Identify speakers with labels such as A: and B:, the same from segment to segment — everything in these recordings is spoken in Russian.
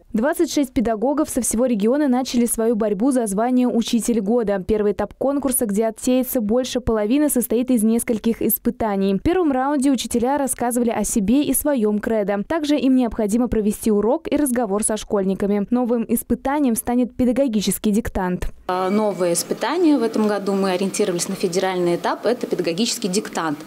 A: 26 педагогов со всего региона начали свою борьбу за звание «Учитель года». Первый этап конкурса, где отсеется больше половины, состоит из нескольких испытаний. В первом раунде учителя рассказывали о себе и своем кредо. Также им необходимо провести урок и разговор со школьниками. Новым испытанием станет педагогический диктант.
B: Новое испытание в этом году, мы ориентировались на федеральный этап, это педагогический диктант.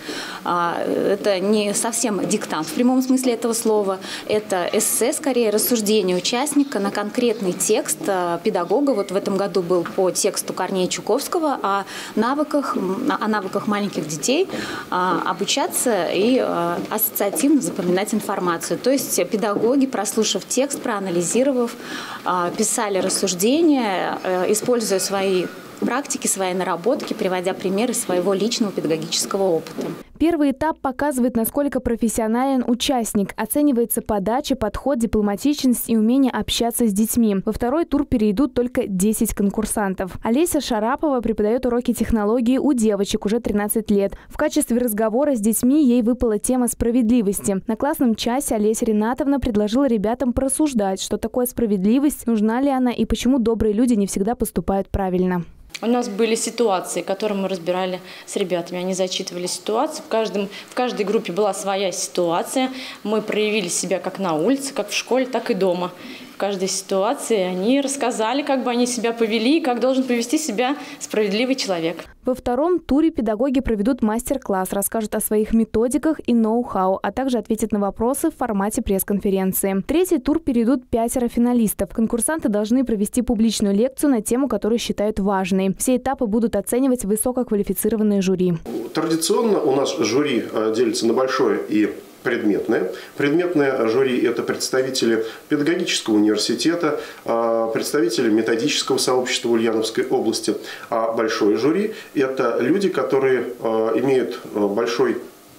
B: Это не совсем диктант в прямом смысле этого слова, это эссе, скорее рассуждение участника на конкретный текст педагога. Вот в этом году был по тексту Корнея Чуковского о навыках маленьких детей обучаться и ассоциативно запоминать информацию. То есть педагоги, прослушав текст, проанализировав, писали рассуждения, используя свои практики, свои наработки, приводя примеры своего личного педагогического опыта.
A: Первый этап показывает, насколько профессионален участник. Оценивается подача, подход, дипломатичность и умение общаться с детьми. Во второй тур перейдут только 10 конкурсантов. Олеся Шарапова преподает уроки технологии у девочек уже 13 лет. В качестве разговора с детьми ей выпала тема справедливости. На классном часе Олеся Ринатовна предложила ребятам порассуждать, что такое справедливость, нужна ли она и почему добрые люди не всегда поступают правильно.
C: У нас были ситуации, которые мы разбирали с ребятами. Они зачитывали ситуацию. В каждой группе была своя ситуация. Мы проявили себя как на улице, как в школе, так и дома. В каждой ситуации они рассказали, как бы они себя повели и как должен повести себя справедливый человек.
A: Во втором туре педагоги проведут мастер-класс, расскажут о своих методиках и ноу-хау, а также ответят на вопросы в формате пресс-конференции. В третий тур перейдут 5 финалистов. Конкурсанты должны провести публичную лекцию на тему, которую считают важной. Все этапы будут оценивать высококвалифицированные жюри.
D: Традиционно у нас жюри делится на большое и предметное. Предметное жюри – это представители педагогического университета, представители методического сообщества Ульяновской области. А большое жюри – это люди, которые имеют большой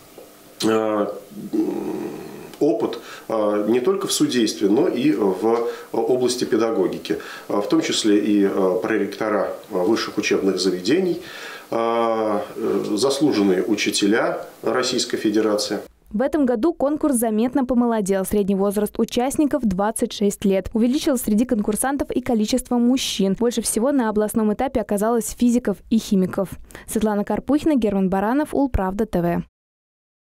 D: опыт не только в судействе, но и в области педагогики, в том числе и проректора высших учебных заведений, заслуженные учителя Российской Федерации.
A: В этом году конкурс заметно помолодел. Средний возраст участников – 26 лет. Увеличилось среди конкурсантов и количество мужчин. Больше всего на областном этапе оказалось физиков и химиков. Светлана Карпухина, Герман Баранов, Улправда ТВ.